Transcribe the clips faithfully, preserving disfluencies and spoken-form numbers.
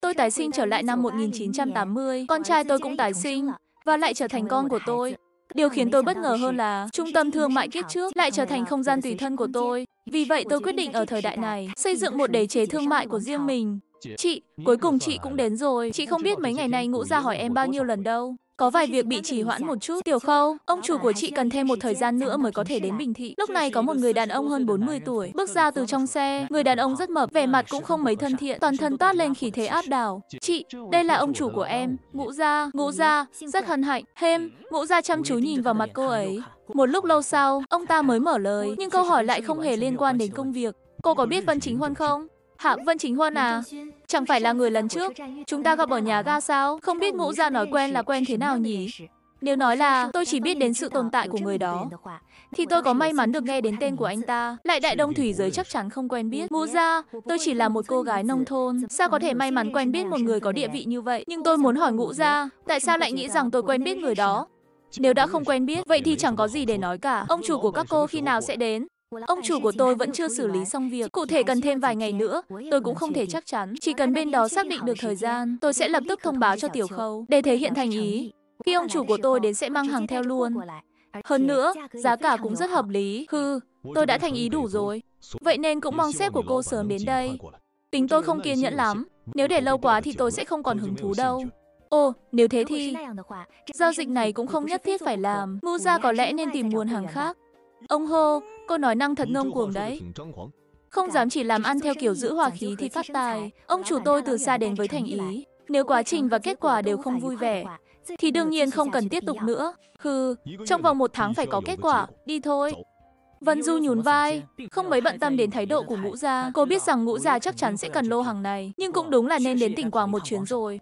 Tôi tái sinh trở lại năm một nghìn chín trăm tám mươi, con trai tôi cũng tái sinh, và lại trở thành con của tôi. Điều khiến tôi bất ngờ hơn là trung tâm thương mại kiếp trước lại trở thành không gian tùy thân của tôi. Vì vậy tôi quyết định ở thời đại này xây dựng một đế chế thương mại của riêng mình. Chị, cuối cùng chị cũng đến rồi. Chị không biết mấy ngày nay Ngũ Gia hỏi em bao nhiêu lần đâu. Có vài việc bị trì hoãn một chút. Tiểu Khâu, ông chủ của chị cần thêm một thời gian nữa mới có thể đến Bình Thị. Lúc này có một người đàn ông hơn bốn mươi tuổi bước ra từ trong xe. Người đàn ông rất mập, vẻ mặt cũng không mấy thân thiện, toàn thân toát lên khí thế áp đảo. Chị, đây là ông chủ của em, Ngũ Gia. Ngũ Gia, rất hân hạnh. Hêm, Ngũ Gia chăm chú nhìn vào mặt cô ấy. Một lúc lâu sau, ông ta mới mở lời, nhưng câu hỏi lại không hề liên quan đến công việc. Cô có biết Vân Chính Huân không? Hả, Vân Chính Huân à? Chẳng phải là người lần trước chúng ta gặp ở nhà ga sao? Không biết Ngũ Gia nói quen là quen thế nào nhỉ? Nếu nói là tôi chỉ biết đến sự tồn tại của người đó, thì tôi có may mắn được nghe đến tên của anh ta. Lại đại đông thủy giới chắc chắn không quen biết. Ngũ Gia, tôi chỉ là một cô gái nông thôn, sao có thể may mắn quen biết một người có địa vị như vậy? Nhưng tôi muốn hỏi Ngũ Gia, tại sao lại nghĩ rằng tôi quen biết người đó? Nếu đã không quen biết, vậy thì chẳng có gì để nói cả. Ông chủ của các cô khi nào sẽ đến? Ông chủ của tôi vẫn chưa xử lý xong việc, cụ thể cần thêm vài ngày nữa, tôi cũng không thể chắc chắn. Chỉ cần bên đó xác định được thời gian, tôi sẽ lập tức thông báo cho Tiểu Khâu, để thể hiện thành ý. Khi ông chủ của tôi đến sẽ mang hàng theo luôn. Hơn nữa, giá cả cũng rất hợp lý. Hừ, tôi đã thành ý đủ rồi. Vậy nên cũng mong sếp của cô sớm đến đây. Tính tôi không kiên nhẫn lắm, nếu để lâu quá thì tôi sẽ không còn hứng thú đâu. Ồ, nếu thế thì giao dịch này cũng không nhất thiết phải làm. Ngũ Gia có lẽ nên tìm nguồn hàng khác. Ông hô, cô nói năng thật ngông cuồng đấy. Không dám chỉ làm ăn theo kiểu giữ hòa khí thì phát tài. Ông chủ tôi từ xa đến với thành ý. Nếu quá trình và kết quả đều không vui vẻ, thì đương nhiên không cần tiếp tục nữa. Hừ, trong vòng một tháng phải có kết quả, đi thôi. Vân Du nhún vai, không mấy bận tâm đến thái độ của Ngũ Gia. Cô biết rằng Ngũ Gia chắc chắn sẽ cần lô hàng này, nhưng cũng đúng là nên đến tỉnh Quảng một chuyến rồi.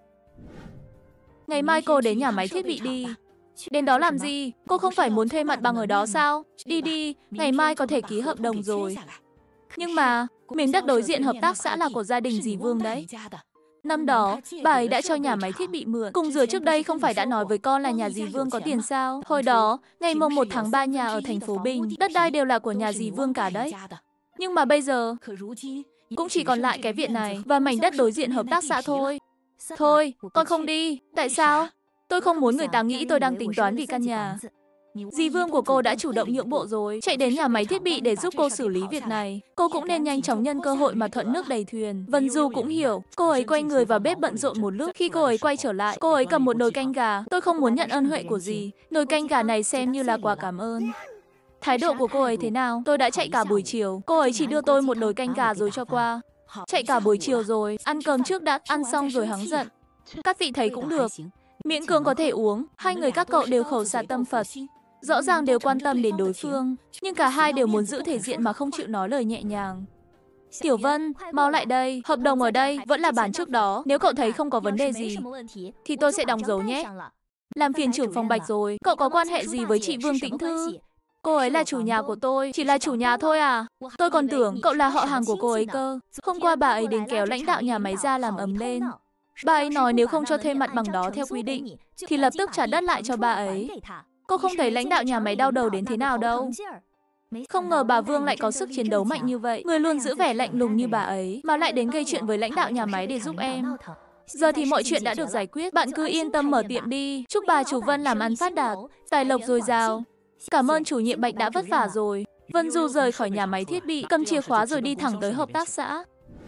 Ngày mai cô đến nhà máy thiết bị đi. Đến đó làm gì? Cô không phải muốn thuê mặt bằng ở đó sao? Đi đi, ngày mai có thể ký hợp đồng rồi. Nhưng mà, miếng đất đối diện hợp tác xã là của gia đình dì Vương đấy. Năm đó, bà ấy đã cho nhà máy thiết bị mượn. Cùng dừa trước đây không phải đã nói với con là nhà dì Vương có tiền sao? Hồi đó, ngày mồng một tháng ba nhà ở thành phố Bình, đất đai đều là của nhà dì Vương cả đấy. Nhưng mà bây giờ, cũng chỉ còn lại cái viện này và mảnh đất đối diện hợp tác xã thôi. Thôi, con không đi. Tại sao? Tôi không muốn người ta nghĩ tôi đang tính toán vì căn nhà. Dì Vương của cô đã chủ động nhượng bộ rồi, chạy đến nhà máy thiết bị để giúp cô xử lý việc này. Cô cũng nên nhanh chóng nhân cơ hội mà thuận nước đầy thuyền. Vân Du cũng hiểu, cô ấy quay người vào bếp bận rộn một lúc. Khi cô ấy quay trở lại, cô ấy cầm một nồi canh gà. Tôi không muốn nhận ơn huệ của dì. Nồi canh gà này xem như là quà cảm ơn. Thái độ của cô ấy thế nào? Tôi đã chạy cả buổi chiều. Cô ấy chỉ đưa tôi một nồi canh gà rồi cho qua. Chạy cả buổi chiều rồi, ăn cơm trước đã, ăn xong rồi hắng giận. Các vị thấy cũng được. Miễn cưỡng có thể uống, hai người các cậu đều khẩu xà tâm Phật. Rõ ràng đều quan tâm đến đối phương, nhưng cả hai đều muốn giữ thể diện mà không chịu nói lời nhẹ nhàng. Tiểu Vân, mau lại đây, hợp đồng ở đây, vẫn là bản trước đó. Nếu cậu thấy không có vấn đề gì, thì tôi sẽ đóng dấu nhé. Làm phiền trưởng phòng Bạch rồi, cậu có quan hệ gì với chị Vương Tĩnh Thư? Cô ấy là chủ nhà của tôi, chỉ là chủ nhà thôi à? Tôi còn tưởng cậu là họ hàng của cô ấy cơ. Hôm qua bà ấy đến kéo lãnh đạo nhà máy ra làm ấm lên. Bà ấy nói nếu không cho thuê mặt bằng đó theo quy định, thì lập tức trả đất lại cho bà ấy. Cô không thấy lãnh đạo nhà máy đau đầu đến thế nào đâu. Không ngờ bà Vương lại có sức chiến đấu mạnh như vậy. Người luôn giữ vẻ lạnh lùng như bà ấy, mà lại đến gây chuyện với lãnh đạo nhà máy để giúp em. Giờ thì mọi chuyện đã được giải quyết, bạn cứ yên tâm mở tiệm đi. Chúc bà chủ Vân làm ăn phát đạt, tài lộc dồi dào. Cảm ơn chủ nhiệm Bạch đã vất vả rồi. Vân Du rời khỏi nhà máy thiết bị, cầm chìa khóa rồi đi thẳng tới hợp tác xã.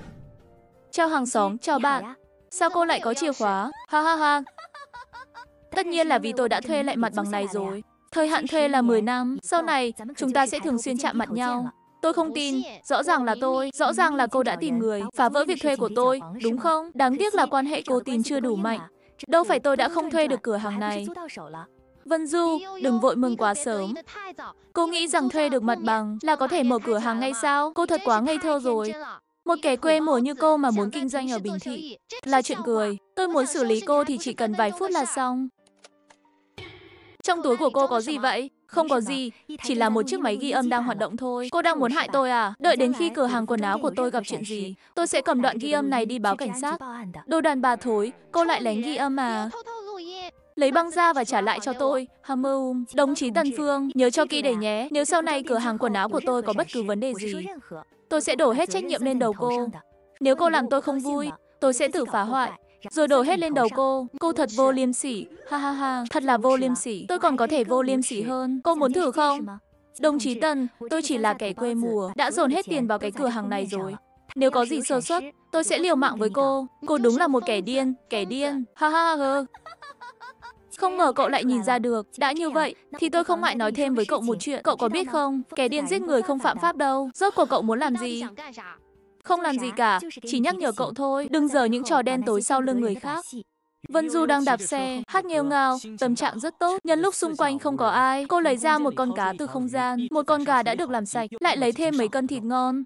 Chào hàng xóm, chào bạn. Sao cô lại có chìa khóa? Ha ha ha. Tất nhiên là vì tôi đã thuê lại mặt bằng này rồi. Thời hạn thuê là mười năm, sau này chúng ta sẽ thường xuyên chạm mặt nhau. Tôi không tin, rõ ràng là tôi, rõ ràng là cô đã tìm người, phá vỡ việc thuê của tôi, đúng không? Đáng tiếc là quan hệ cô tìm chưa đủ mạnh. Đâu phải tôi đã không thuê được cửa hàng này. Vân Du, đừng vội mừng quá sớm. Cô nghĩ rằng thuê được mặt bằng là có thể mở cửa hàng ngay sao? Cô thật quá ngây thơ rồi. Một kẻ quê mùa như cô mà muốn kinh doanh ở Bình Thị là chuyện cười. Tôi muốn xử lý cô thì chỉ cần vài phút là xong. Trong túi của cô có gì vậy? Không có gì, chỉ là một chiếc máy ghi âm đang hoạt động thôi. Cô đang muốn hại tôi à? Đợi đến khi cửa hàng quần áo của tôi gặp chuyện gì, tôi sẽ cầm đoạn ghi âm này đi báo cảnh sát. Đồ đàn bà thối, cô lại lén ghi âm à? Lấy băng ra và trả lại cho tôi. Hamum, đồng chí Tần Phương, nhớ cho kỹ để nhé. Nếu sau này cửa hàng quần áo của tôi có bất cứ vấn đề gì, tôi sẽ đổ hết trách nhiệm lên đầu cô. Nếu cô làm tôi không vui, tôi sẽ tự phá hoại. rồi đổ hết lên đầu cô. Cô thật vô liêm sỉ, ha ha ha, thật là vô liêm sỉ. Tôi còn có thể vô liêm sỉ hơn. Cô muốn thử không? Đồng chí Tần, tôi chỉ là kẻ quê mùa, đã dồn hết tiền vào cái cửa hàng này rồi. Nếu có gì sơ suất, tôi sẽ liều mạng với cô. Cô đúng là một kẻ điên, kẻ điên, ha ha ha. Không ngờ cậu lại nhìn ra được. Đã như vậy, thì tôi không ngại nói thêm với cậu một chuyện. Cậu có biết không, kẻ điên giết người không phạm pháp đâu. Rốt cuộc cậu muốn làm gì? Không làm gì cả, chỉ nhắc nhở cậu thôi. Đừng giở những trò đen tối sau lưng người khác. Vân Du đang đạp xe, hát nghêu ngao, tâm trạng rất tốt. Nhân lúc xung quanh không có ai, cô lấy ra một con cá từ không gian. Một con gà đã được làm sạch, lại lấy thêm mấy cân thịt ngon.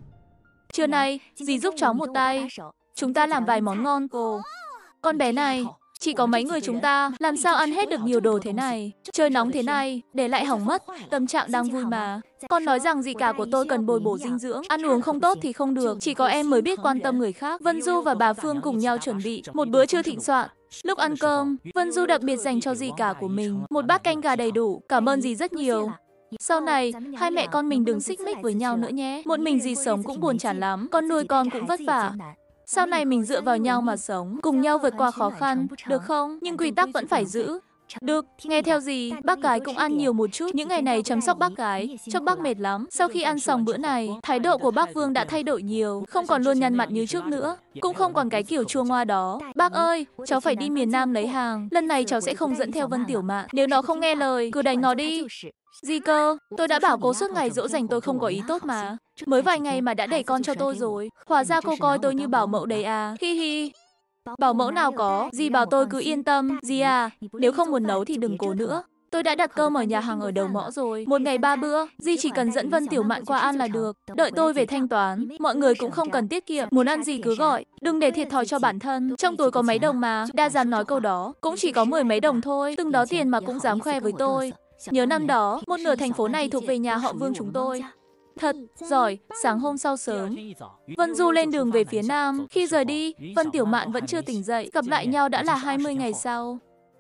Trưa nay, dì giúp cháu một tay. Chúng ta làm vài món ngon cô. Con bé này, chỉ có mấy người chúng ta, làm sao ăn hết được nhiều đồ thế này. Trời nóng thế này, để lại hỏng mất. Tâm trạng đang vui mà. Con nói rằng dì cả của tôi cần bồi bổ dinh dưỡng. Ăn uống không tốt thì không được. Chỉ có em mới biết quan tâm người khác. Vân Du và bà Phương cùng nhau chuẩn bị một bữa trưa thịnh soạn. Lúc ăn cơm, Vân Du đặc biệt dành cho dì cả của mình một bát canh gà đầy đủ. Cảm ơn dì rất nhiều. Sau này, hai mẹ con mình đừng xích mích với nhau nữa nhé. Một mình dì sống cũng buồn chán lắm. Con nuôi con cũng vất vả. Sau này mình dựa vào nhau mà sống, cùng nhau vượt qua khó khăn, được không? Nhưng quy tắc vẫn phải giữ. Được, nghe theo gì, bác gái cũng ăn nhiều một chút. Những ngày này chăm sóc bác gái, chắc bác mệt lắm. Sau khi ăn xong bữa này, thái độ của bác Vương đã thay đổi nhiều, không còn luôn nhăn mặt như trước nữa, cũng không còn cái kiểu chua ngoa đó. Bác ơi, cháu phải đi miền Nam lấy hàng, lần này cháu sẽ không dẫn theo Vân Tiểu Mạn. Nếu nó không nghe lời, cứ đánh nó đi. Gì cơ? Tôi đã bảo cô suốt ngày dỗ dành tôi không có ý tốt mà. Mới vài ngày mà đã đẩy con cho tôi rồi. Hóa ra cô coi tôi như bảo mẫu đấy à. Hi hi. Bảo mẫu nào có, dì bảo tôi cứ yên tâm. Dì à, nếu không muốn nấu thì đừng cố nữa. Tôi đã đặt cơm ở nhà hàng ở đầu ngõ rồi. Một ngày ba bữa, dì chỉ cần dẫn Vân Tiểu Mạn qua ăn là được. Đợi tôi về thanh toán. Mọi người cũng không cần tiết kiệm. Muốn ăn gì cứ gọi. Đừng để thiệt thòi cho bản thân. Trong túi có mấy đồng mà. Đã dám nói câu đó. Cũng chỉ có mười mấy đồng thôi. Từng đó tiền mà cũng dám khoe với tôi. Nhớ năm đó, một nửa thành phố này thuộc về nhà họ Vương chúng tôi. Thật, giỏi, sáng hôm sau sớm, Vân Du lên đường về phía Nam. Khi rời đi, Vân Tiểu Mạn vẫn chưa tỉnh dậy. Gặp lại nhau đã là hai mươi ngày sau.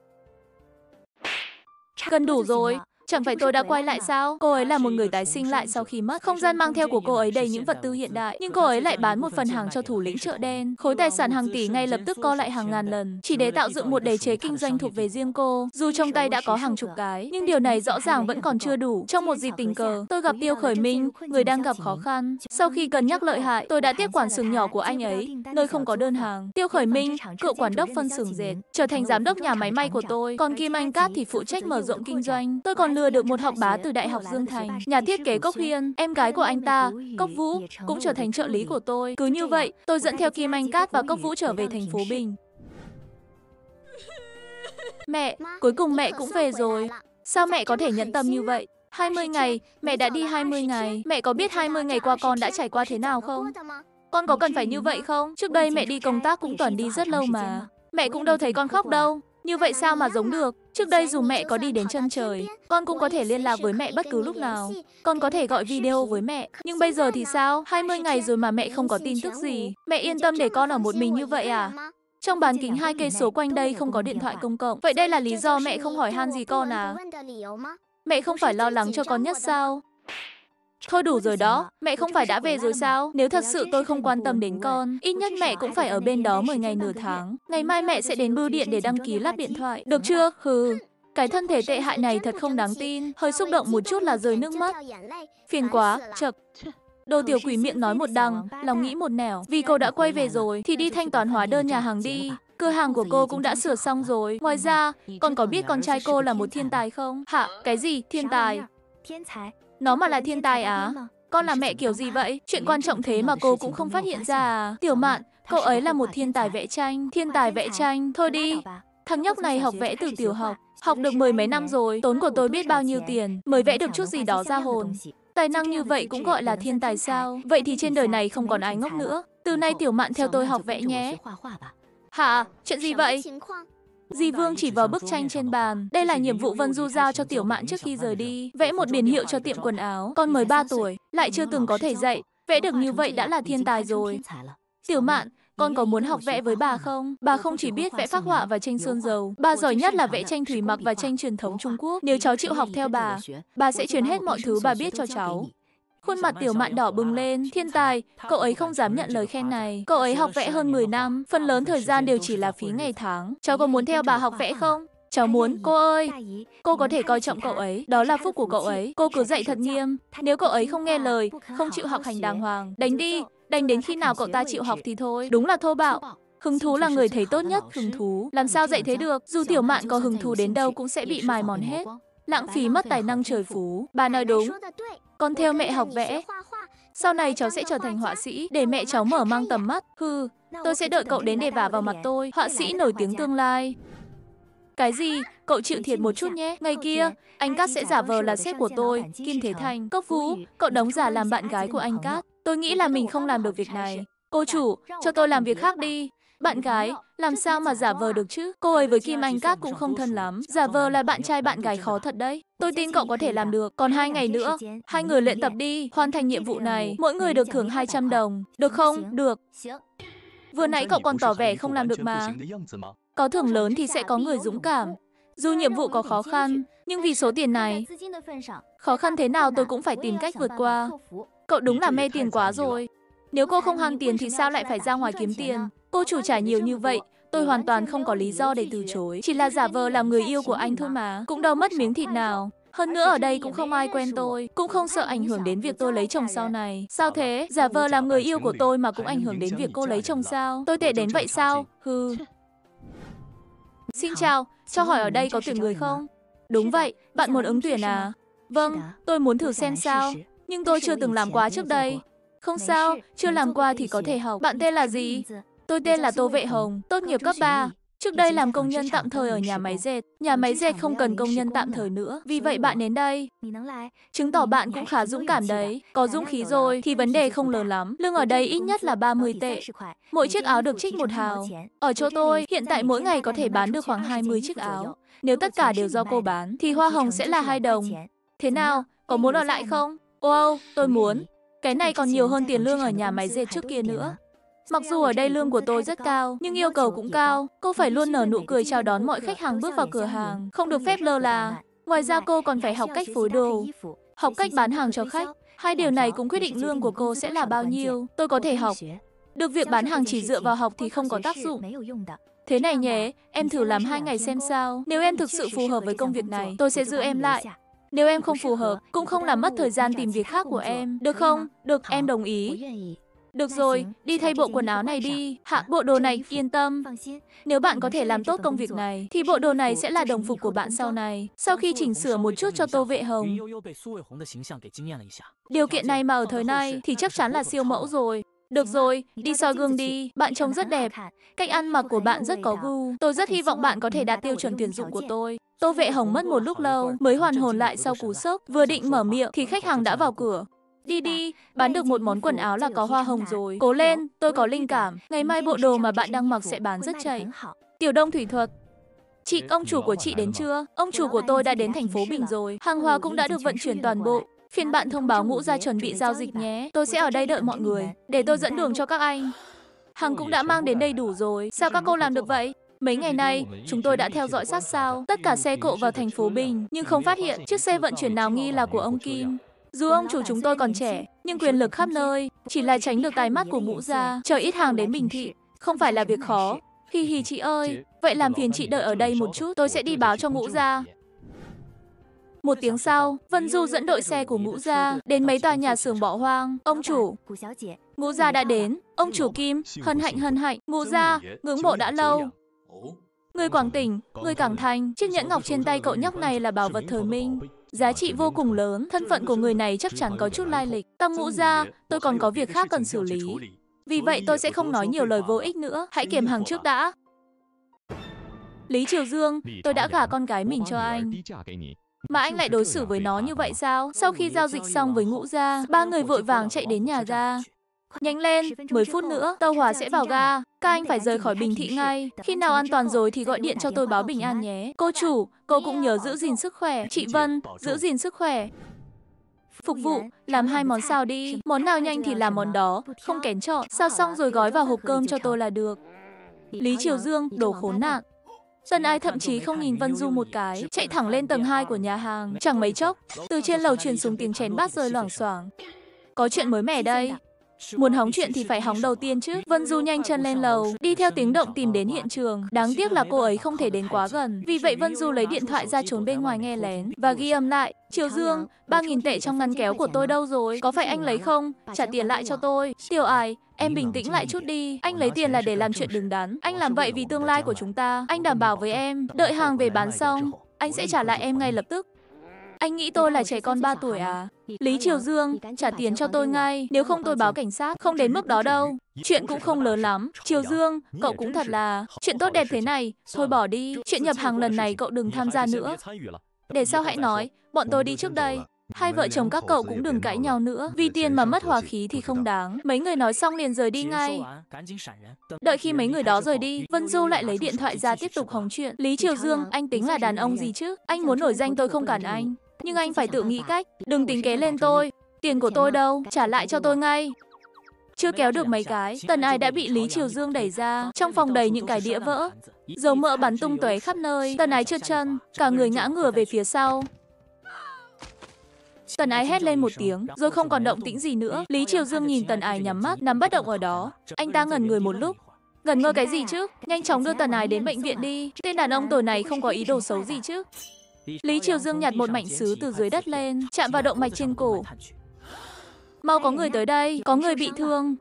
Gần đủ rồi. Chẳng phải tôi đã quay lại sao? Cô ấy là một người tái sinh lại sau khi mất. Không gian mang theo của cô ấy đầy những vật tư hiện đại. Nhưng cô ấy lại bán một phần hàng cho thủ lĩnh chợ đen. Khối tài sản hàng tỷ ngay lập tức co lại hàng ngàn lần. Chỉ để tạo dựng một đế chế kinh doanh thuộc về riêng cô. Dù trong tay đã có hàng chục cái, nhưng điều này rõ ràng vẫn còn chưa đủ. Trong một dịp tình cờ, tôi gặp Tiêu Khởi Minh, người đang gặp khó khăn. Sau khi cân nhắc lợi hại, tôi đã tiếp quản xưởng nhỏ của anh ấy, nơi không có đơn hàng. Tiêu Khởi Minh, cựu quản đốc phân xưởng dệt, trở thành giám đốc nhà máy may của tôi. Còn Kim Anh Cát thì phụ trách mở rộng kinh doanh. Tôi còn lừa được một học bá từ Đại học Dương Thành. Nhà thiết kế Cốc Hiên, em gái của anh ta, Cốc Vũ, cũng trở thành trợ lý của tôi. Cứ như vậy, tôi dẫn theo Kim Anh Cát và Cốc Vũ trở về thành phố Bình. Mẹ, cuối cùng mẹ cũng về rồi. Sao mẹ có thể nhẫn tâm như vậy? hai mươi ngày, mẹ đã đi hai mươi ngày. Mẹ có biết hai mươi ngày qua con đã trải qua thế nào không? Con có cần phải như vậy không? Trước đây mẹ đi công tác cũng toàn đi rất lâu mà. Mẹ cũng đâu thấy con khóc đâu. Như vậy sao mà giống được? Trước đây dù mẹ có đi đến chân trời, con cũng có thể liên lạc với mẹ bất cứ lúc nào. Con có thể gọi video với mẹ. Nhưng bây giờ thì sao? hai mươi ngày rồi mà mẹ không có tin tức gì. Mẹ yên tâm để con ở một mình như vậy à? Trong bán kính hai cây số quanh đây không có điện thoại công cộng. Vậy đây là lý do mẹ không hỏi han gì con à? Mẹ không phải lo lắng cho con nhất sao? Thôi đủ rồi đó, mẹ không phải đã về rồi sao? Nếu thật sự tôi không quan tâm đến con, ít nhất mẹ cũng phải ở bên đó mười ngày nửa tháng. Ngày mai mẹ sẽ đến bưu điện để đăng ký lắp điện thoại. Được chưa? Hừ. Cái thân thể tệ hại này thật không đáng tin. Hơi xúc động một chút là rơi nước mắt. Phiền quá, chậc. Đồ tiểu quỷ miệng nói một đằng, lòng nghĩ một nẻo. Vì cô đã quay về rồi, thì đi thanh toán hóa đơn nhà hàng đi. Cửa hàng của cô cũng đã sửa xong rồi. Ngoài ra, con có biết con trai cô là một thiên tài không? Hả? Cái gì? Thiên tài? Nó mà là thiên tài á? Con là mẹ kiểu gì vậy? Chuyện quan trọng thế mà cô cũng không phát hiện ra à? Tiểu Mạn, cậu ấy là một thiên tài vẽ tranh. Thiên tài vẽ tranh, thôi đi. Thằng nhóc này học vẽ từ tiểu học. Học được mười mấy năm rồi, tốn của tôi biết bao nhiêu tiền, mới vẽ được chút gì đó ra hồn. Tài năng như vậy cũng gọi là thiên tài sao? Vậy thì trên đời này không còn ai ngốc nữa. Từ nay Tiểu Mạn theo tôi học vẽ nhé. Hả? Chuyện gì vậy? Dì Vương chỉ vào bức tranh trên bàn. Đây là nhiệm vụ Vân Du giao cho Tiểu Mạn trước khi rời đi. Vẽ một biển hiệu cho tiệm quần áo. Con mới ba tuổi, lại chưa từng có thể dạy. Vẽ được như vậy đã là thiên tài rồi. Tiểu Mạn, con có muốn học vẽ với bà không? Bà không chỉ biết vẽ phác họa và tranh sơn dầu. Bà giỏi nhất là vẽ tranh thủy mặc và tranh truyền thống Trung Quốc. Nếu cháu chịu học theo bà, bà sẽ truyền hết mọi thứ bà biết cho cháu. Khuôn mặt Tiểu Mạn đỏ bừng lên, thiên tài, cậu ấy không dám nhận lời khen này. Cậu ấy học vẽ hơn mười năm, phần lớn thời gian đều chỉ là phí ngày tháng. Cháu có muốn theo bà học vẽ không? Cháu muốn, cô ơi. Cô có thể coi trọng cậu ấy, đó là phúc của cậu ấy. Cô cứ dạy thật nghiêm. Nếu cậu ấy không nghe lời, không chịu học hành đàng hoàng, đánh đi, đánh đến khi nào cậu ta chịu học thì thôi. Đúng là thô bạo. Hứng thú là người thấy tốt nhất, hứng thú. Làm sao dạy thế được? Dù Tiểu Mạn có hứng thú đến đâu cũng sẽ bị mài mòn hết. Lãng phí mất tài năng trời phú. Bà nói đúng. Con theo mẹ học vẽ. Sau này cháu sẽ trở thành họa sĩ, để mẹ cháu mở mang tầm mắt. Hừ, tôi sẽ đợi cậu đến để vả vào mặt tôi. Họa sĩ nổi tiếng tương lai. Cái gì? Cậu chịu thiệt một chút nhé. Ngày kia, anh Cát sẽ giả vờ là sếp của tôi, Kim Thế Thành. Cốc Vũ, cậu đóng giả làm bạn gái của anh Cát. Tôi nghĩ là mình không làm được việc này. Cô chủ, cho tôi làm việc khác đi. Bạn gái, làm sao mà giả vờ được chứ? Cô ấy với Kim Anh Cát cũng không thân lắm. Giả vờ là bạn trai bạn gái khó thật đấy. Tôi tin cậu có thể làm được. Còn hai ngày nữa, hai người luyện tập đi. Hoàn thành nhiệm vụ này, mỗi người được thưởng hai trăm đồng. Được không? Được. Vừa nãy cậu còn tỏ vẻ không làm được mà. Có thưởng lớn thì sẽ có người dũng cảm. Dù nhiệm vụ có khó khăn, nhưng vì số tiền này, khó khăn thế nào tôi cũng phải tìm cách vượt qua. Cậu đúng là mê tiền quá rồi. Nếu cô không ham tiền thì sao lại phải ra ngoài kiếm tiền? Cô chủ trả nhiều như vậy, tôi hoàn toàn không có lý do để từ chối. Chỉ là giả vờ làm người yêu của anh thôi mà, cũng đâu mất miếng thịt nào. Hơn nữa ở đây cũng không ai quen tôi, cũng không sợ ảnh hưởng đến việc tôi lấy chồng sau này. Sao thế? Giả vờ làm người yêu của tôi mà cũng ảnh hưởng đến việc cô lấy chồng sao? Tôi tệ đến vậy sao? Hừ. Xin chào, cho hỏi ở đây có tuyển người không? Đúng vậy, bạn muốn ứng tuyển à? Vâng, tôi muốn thử xem sao. Nhưng tôi chưa từng làm qua trước đây. Không sao, chưa làm qua thì có thể học. Bạn tên là gì? Tôi tên là Tô Vệ Hồng, tốt nghiệp cấp ba. Trước đây làm công nhân tạm thời ở nhà máy dệt. Nhà máy dệt không cần công nhân tạm thời nữa. Vì vậy bạn đến đây. Chứng tỏ bạn cũng khá dũng cảm đấy. Có dũng khí rồi thì vấn đề không lớn lắm. Lương ở đây ít nhất là ba mươi tệ. Mỗi chiếc áo được trích một hào. Ở chỗ tôi, hiện tại mỗi ngày có thể bán được khoảng hai mươi chiếc áo. Nếu tất cả đều do cô bán, thì hoa hồng sẽ là hai đồng. Thế nào, có muốn ở lại không? Wow, tôi muốn. Cái này còn nhiều hơn tiền lương ở nhà máy dệt trước kia nữa. Mặc dù ở đây lương của tôi rất cao, nhưng yêu cầu cũng cao. Cô phải luôn nở nụ cười chào đón mọi khách hàng bước vào cửa hàng, không được phép lơ là. Ngoài ra cô còn phải học cách phối đồ, học cách bán hàng cho khách. Hai điều này cũng quyết định lương của cô sẽ là bao nhiêu. Tôi có thể học. Được việc bán hàng chỉ dựa vào học thì không có tác dụng. Thế này nhé, em thử làm hai ngày xem sao. Nếu em thực sự phù hợp với công việc này, tôi sẽ giữ em lại. Nếu em không phù hợp, cũng không làm mất thời gian tìm việc khác của em. Được không? Được, em đồng ý. Được rồi, đi thay bộ quần áo này đi. Hạ, bộ đồ này, yên tâm. Nếu bạn có thể làm tốt công việc này, thì bộ đồ này sẽ là đồng phục của bạn sau này. Sau khi chỉnh sửa một chút cho Tô Vệ Hồng. Điều kiện này mà ở thời nay thì chắc chắn là siêu mẫu rồi. Được rồi, đi soi gương đi. Bạn trông rất đẹp. Cách ăn mặc của bạn rất có gu. Tôi rất hy vọng bạn có thể đạt tiêu chuẩn tuyển dụng của tôi. Tô Vệ Hồng mất một lúc lâu mới hoàn hồn lại sau cú sốc. Vừa định mở miệng thì khách hàng đã vào cửa. Đi đi, bán được một món quần áo là có hoa hồng rồi. Cố lên, tôi có linh cảm. Ngày mai bộ đồ mà bạn đang mặc sẽ bán rất chạy. Tiểu Đông Thủy Thuật. Chị, ông chủ của chị đến chưa? Ông chủ của tôi đã đến thành phố Bình rồi. Hàng hóa cũng đã được vận chuyển toàn bộ. Phiên bạn thông báo Ngũ Gia chuẩn bị giao dịch nhé. Tôi sẽ ở đây đợi mọi người, để tôi dẫn đường cho các anh. Hàng cũng đã mang đến đầy đủ rồi. Sao các cô làm được vậy? Mấy ngày nay, chúng tôi đã theo dõi sát sao tất cả xe cộ vào thành phố Bình, nhưng không phát hiện chiếc xe vận chuyển nào nghi là của ông Kim. Dù ông chủ chúng tôi còn trẻ, nhưng quyền lực khắp nơi, chỉ là tránh được tai mắt của Ngũ Gia, chờ ít hàng đến Bình Thị, không phải là việc khó. Hi hi chị ơi, vậy làm phiền chị đợi ở đây một chút, tôi sẽ đi báo cho Ngũ Gia. Một tiếng sau, Vân Du dẫn đội xe của Ngũ Gia đến mấy tòa nhà xưởng bỏ hoang. Ông chủ, Ngũ Gia đã đến. Ông chủ Kim, hân hạnh hân hạnh. Ngũ Gia, ngưỡng mộ đã lâu. Người Quảng Tỉnh, người Cảng Thành, chiếc nhẫn ngọc trên tay cậu nhóc này là bảo vật thời Minh. Giá trị vô cùng lớn, thân phận của người này chắc chắn có chút lai lịch. Tam Ngũ Gia, tôi còn có việc khác cần xử lý. Vì vậy tôi sẽ không nói nhiều lời vô ích nữa, hãy kiềm hàng trước đã. Lý Triều Dương, tôi đã gả con gái mình cho anh. Mà anh lại đối xử với nó như vậy sao? Sau khi giao dịch xong với Ngũ Gia, ba người vội vàng chạy đến nhà ga. Nhanh lên, mười phút nữa, tàu hỏa sẽ vào ga. Các anh phải rời khỏi Bình Thị ngay. Khi nào an toàn rồi thì gọi điện cho tôi báo bình an nhé. Cô chủ, cô cũng nhớ giữ gìn sức khỏe. Chị Vân, giữ gìn sức khỏe. Phục vụ, làm hai món xào đi. Món nào nhanh thì làm món đó, không kén chọn. Xào xong rồi gói vào hộp cơm cho tôi là được. Lý Triều Dương, đồ khốn nạn. Tân Ai thậm chí không nhìn Vân Du một cái, chạy thẳng lên tầng hai của nhà hàng. Chẳng mấy chốc, từ trên lầu truyền xuống tiếng chén bát rơi loảng xoảng. Có chuyện mới mẻ đây. Muốn hóng chuyện thì phải hóng đầu tiên chứ. Vân Du nhanh chân lên lầu, đi theo tiếng động tìm đến hiện trường. Đáng tiếc là cô ấy không thể đến quá gần. Vì vậy Vân Du lấy điện thoại ra trốn bên ngoài nghe lén và ghi âm lại. Triều Dương, ba nghìn tệ trong ngăn kéo của tôi đâu rồi? Có phải anh lấy không? Trả tiền lại cho tôi. Tiểu Ái, em bình tĩnh lại chút đi. Anh lấy tiền là để làm chuyện đứng đắn. Anh làm vậy vì tương lai của chúng ta. Anh đảm bảo với em, đợi hàng về bán xong, anh sẽ trả lại em ngay lập tức. Anh nghĩ tôi là trẻ con ba tuổi à? Lý Triều Dương, trả tiền cho tôi ngay, nếu không tôi báo cảnh sát. Không đến mức đó đâu. Chuyện cũng không lớn lắm. Triều Dương, cậu cũng thật là... Chuyện tốt đẹp thế này, thôi bỏ đi. Chuyện nhập hàng lần này cậu đừng tham gia nữa. Để sau hãy nói, bọn tôi đi trước đây. Hai vợ chồng các cậu cũng đừng cãi nhau nữa. Vì tiền mà mất hòa khí thì không đáng. Mấy người nói xong liền rời đi ngay. Đợi khi mấy người đó rời đi, Vân Du lại lấy điện thoại ra tiếp tục hóng chuyện. Lý Triều Dương, anh tính là đàn ông gì chứ? Anh muốn nổi danh tôi không cản anh. Nhưng anh phải tự nghĩ cách. Đừng tính kế lên tôi. Tiền của tôi đâu? Trả lại cho tôi ngay. Chưa kéo được mấy cái, Tần Ái đã bị Lý Triều Dương đẩy ra. Trong phòng đầy những cái đĩa vỡ, dầu mỡ bắn tung tóe khắp nơi. Tần Ái trượt chân, cả người ngã ngửa về phía sau. Tần Ái hét lên một tiếng, rồi không còn động tĩnh gì nữa. Lý Triều Dương nhìn Tần Ái nhắm mắt, nằm bất động ở đó. Anh ta ngẩn người một lúc. Ngẩn ngơ cái gì chứ? Nhanh chóng đưa Tần Ái đến bệnh viện đi. Tên đàn ông tồi này không có ý đồ xấu gì chứ? Lý Triều Dương nhặt một mảnh sứ từ dưới đất lên, chạm vào động mạch trên cổ. Mau có người tới đây, có người bị thương.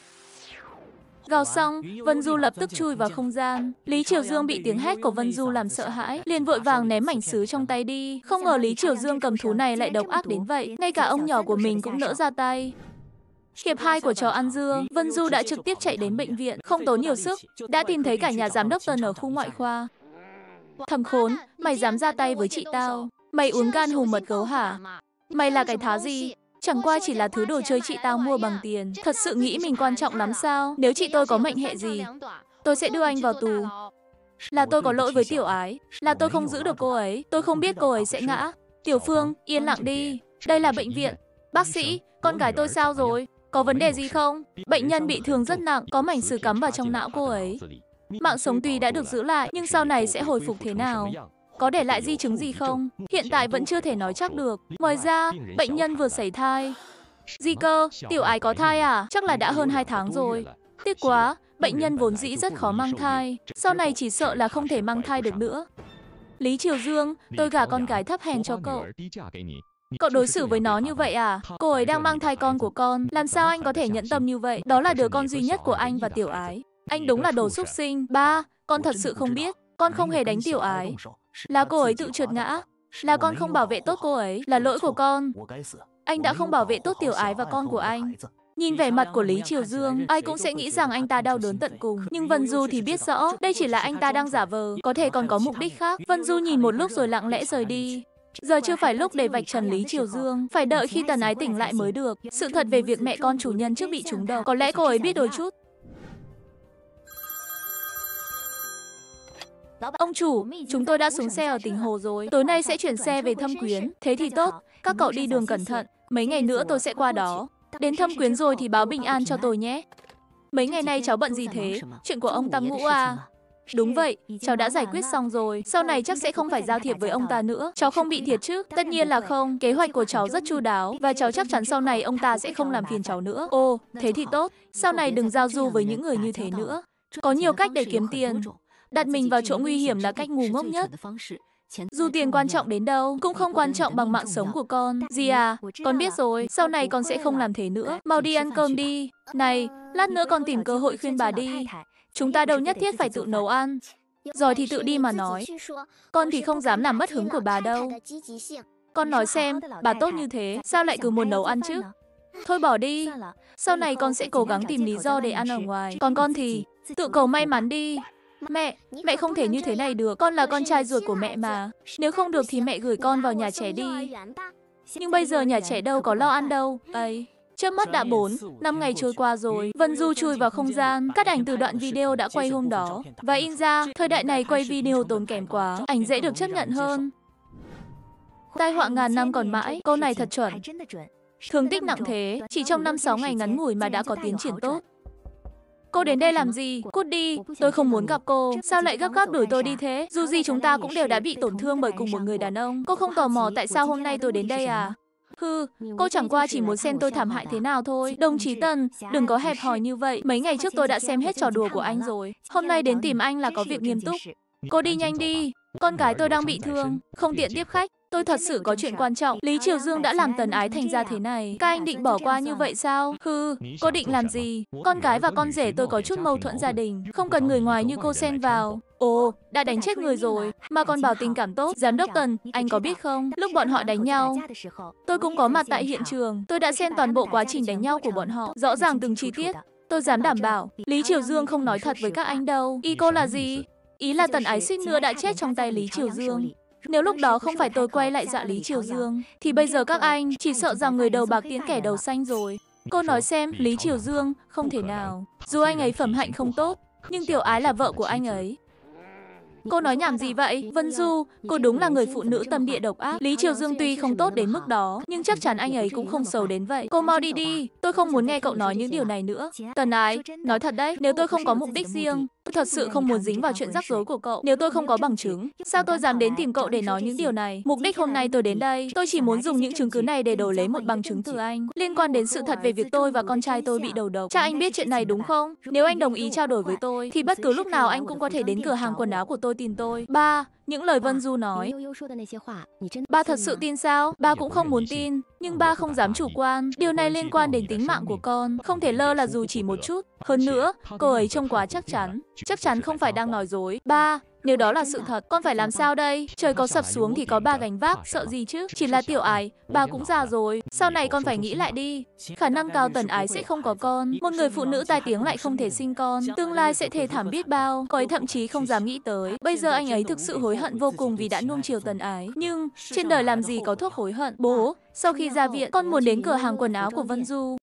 Gào xong, Vân Du lập tức chui vào không gian. Lý Triều Dương bị tiếng hét của Vân Du làm sợ hãi, liền vội vàng ném mảnh sứ trong tay đi. Không ngờ Lý Triều Dương cầm thú này lại độc ác đến vậy, ngay cả ông nhỏ của mình cũng nỡ ra tay. Hiệp hai của trò ăn dưa, Vân Du đã trực tiếp chạy đến bệnh viện, không tốn nhiều sức, đã tìm thấy cả nhà giám đốc Tần ở khu ngoại khoa. Thằng khốn, mày dám ra tay với chị tao? Mày uống gan hùm mật gấu hả? Mày là cái thá gì? Chẳng qua chỉ là thứ đồ chơi chị tao mua bằng tiền. Thật sự nghĩ mình quan trọng lắm sao? Nếu chị tôi có mệnh hệ gì, tôi sẽ đưa anh vào tù. Là tôi có lỗi với Tiểu Ái. Là tôi không giữ được cô ấy. Tôi không biết cô ấy sẽ ngã. Tiểu Phương, yên lặng đi. Đây là bệnh viện. Bác sĩ, con gái tôi sao rồi? Có vấn đề gì không? Bệnh nhân bị thương rất nặng, có mảnh sứ cắm vào trong não cô ấy. Mạng sống tuy đã được giữ lại, nhưng sau này sẽ hồi phục thế nào? Có để lại di chứng gì không? Hiện tại vẫn chưa thể nói chắc được. Ngoài ra, bệnh nhân vừa sảy thai. Gì cơ? Tiểu Ái có thai à? Chắc là đã hơn hai tháng rồi. Tiếc quá, bệnh nhân vốn dĩ rất khó mang thai. Sau này chỉ sợ là không thể mang thai được nữa. Lý Triều Dương, tôi gả con gái thấp hèn cho cậu. Cậu đối xử với nó như vậy à? Cô ấy đang mang thai con của con. Làm sao anh có thể nhẫn tâm như vậy? Đó là đứa con duy nhất của anh và Tiểu Ái. Anh đúng là đồ súc sinh. Ba, con thật sự không biết. Con không hề đánh Tiểu Ái. Là cô ấy tự trượt ngã. Là con không bảo vệ tốt cô ấy. Là lỗi của con. Anh đã không bảo vệ tốt Tiểu Ái và con của anh. Nhìn vẻ mặt của Lý Triều Dương, ai cũng sẽ nghĩ rằng anh ta đau đớn tận cùng. Nhưng Vân Du thì biết rõ, đây chỉ là anh ta đang giả vờ, có thể còn có mục đích khác. Vân Du nhìn một lúc rồi lặng lẽ rời đi. Giờ chưa phải lúc để vạch trần Lý Triều Dương, phải đợi khi Tần Ái tỉnh lại mới được. Sự thật về việc mẹ con chủ nhân trước bị trúng độc, có lẽ cô ấy biết đôi chút. Ông chủ, chúng tôi đã xuống xe ở Tỉnh Hồ rồi. Tối nay sẽ chuyển xe về Thâm Quyến. Thế thì tốt, các cậu đi đường cẩn thận. Mấy ngày nữa tôi sẽ qua đó. Đến Thâm Quyến rồi thì báo bình an cho tôi nhé. Mấy ngày nay cháu bận gì thế? Chuyện của ông Tam Ngũ à? Đúng vậy, cháu đã giải quyết xong rồi. Sau này chắc sẽ không phải giao thiệp với ông ta nữa. Cháu không bị thiệt chứ? Tất nhiên là không. Kế hoạch của cháu rất chu đáo. Và cháu chắc chắn sau này ông ta sẽ không làm phiền cháu nữa. Ồ, thế thì tốt. Sau này đừng giao du với những người như thế nữa. Có nhiều cách để kiếm tiền. Đặt mình vào chỗ nguy hiểm là cách ngu ngốc nhất. Dù tiền quan trọng đến đâu, cũng không quan trọng bằng mạng sống của con. Dì à, con biết rồi, sau này con sẽ không làm thế nữa. Mau đi ăn cơm đi. Này, lát nữa con tìm cơ hội khuyên bà đi. Chúng ta đâu nhất thiết phải tự nấu ăn. Rồi thì tự đi mà nói. Con thì không dám làm mất hứng của bà đâu. Con nói xem, bà tốt như thế, sao lại cứ muốn nấu ăn chứ? Thôi bỏ đi. Sau này con sẽ cố gắng tìm lý do để ăn ở ngoài. Còn con thì tự cầu may mắn đi. Mẹ, mẹ không thể như thế này được. Con là con trai ruột của mẹ mà. Nếu không được thì mẹ gửi con vào nhà trẻ đi. Nhưng bây giờ nhà trẻ đâu có lo ăn đâu. Ấy, chớp mắt đã bốn, năm ngày trôi qua rồi. Vân Du chui vào không gian, cắt ảnh từ đoạn video đã quay hôm đó và in ra. Thời đại này quay video tốn kém quá, ảnh dễ được chấp nhận hơn. Tai họa ngàn năm còn mãi, câu này thật chuẩn. Thương tích nặng thế, chỉ trong năm sáu ngày ngắn ngủi mà đã có tiến triển tốt. Cô đến đây làm gì? Cút đi, tôi không muốn gặp cô. Sao lại gấp gáp đuổi tôi đi thế? Dù gì chúng ta cũng đều đã bị tổn thương bởi cùng một người đàn ông. Cô không tò mò tại sao hôm nay tôi đến đây à? Hừ, cô chẳng qua chỉ muốn xem tôi thảm hại thế nào thôi. Đồng chí Tần, đừng có hẹp hòi như vậy. Mấy ngày trước tôi đã xem hết trò đùa của anh rồi. Hôm nay đến tìm anh là có việc nghiêm túc. Cô đi nhanh đi. Con gái tôi đang bị thương, không tiện tiếp khách. Tôi thật sự có chuyện quan trọng. Lý Triều Dương đã làm Tần Ái thành ra thế này. Các anh định bỏ qua như vậy sao? Hừ, cô định làm gì? Con gái và con rể tôi có chút mâu thuẫn gia đình. Không cần người ngoài như cô xen vào. Ồ, đã đánh chết người rồi, mà còn bảo tình cảm tốt. Giám đốc Tần, anh có biết không? Lúc bọn họ đánh nhau, tôi cũng có mặt tại hiện trường. Tôi đã xem toàn bộ quá trình đánh nhau của bọn họ. Rõ ràng từng chi tiết. Tôi dám đảm bảo, Lý Triều Dương không nói thật với các anh đâu. Ý cô là gì? Ý là Tần Ái suýt nữa đã chết trong tay Lý Triều Dương. Nếu lúc đó không phải tôi quay lại dọa Lý Triều Dương, thì bây giờ các anh chỉ sợ rằng người đầu bạc tiễn kẻ đầu xanh rồi. Cô nói xem, Lý Triều Dương, không thể nào. Dù anh ấy phẩm hạnh không tốt, nhưng Tiểu Ái là vợ của anh ấy. Cô nói nhảm gì vậy? Vân Du, cô đúng là người phụ nữ tâm địa độc ác. Lý Triều Dương tuy không tốt đến mức đó, nhưng chắc chắn anh ấy cũng không xấu đến vậy. Cô mau đi đi, tôi không muốn nghe cậu nói những điều này nữa. Tần Ái, nói thật đấy, nếu tôi không có mục đích riêng, tôi thật sự không muốn dính vào chuyện rắc rối của cậu. Nếu tôi không có bằng chứng, sao tôi dám đến tìm cậu để nói những điều này? Mục đích hôm nay tôi đến đây, tôi chỉ muốn dùng những chứng cứ này để đổi lấy một bằng chứng từ anh, liên quan đến sự thật về việc tôi và con trai tôi bị đầu độc. Cha anh biết chuyện này đúng không? Nếu anh đồng ý trao đổi với tôi, thì bất cứ lúc nào anh cũng có thể đến cửa hàng quần áo của tôi tìm tôi. Ba, những lời Vân Du nói, ba thật sự tin sao? Ba cũng không muốn tin, nhưng ba không dám chủ quan. Điều này liên quan đến tính mạng của con, không thể lơ là dù chỉ một chút. Hơn nữa, cô ấy trông quá chắc chắn, chắc chắn không phải đang nói dối. Ba, nếu đó là sự thật, con phải làm sao đây? Trời có sập xuống thì có ba gánh vác, sợ gì chứ? Chỉ là Tiểu Ái, bà cũng già rồi, sau này con phải nghĩ lại đi. Khả năng cao Tần Ái sẽ không có con, một người phụ nữ tai tiếng lại không thể sinh con, tương lai sẽ thê thảm biết bao. Cô ấy thậm chí không dám nghĩ tới. Bây giờ anh ấy thực sự hối hận vô cùng vì đã nuông chiều Tần Ái. Nhưng trên đời làm gì có thuốc hối hận. Bố, sau khi ra viện, con muốn đến cửa hàng quần áo của Vân Du.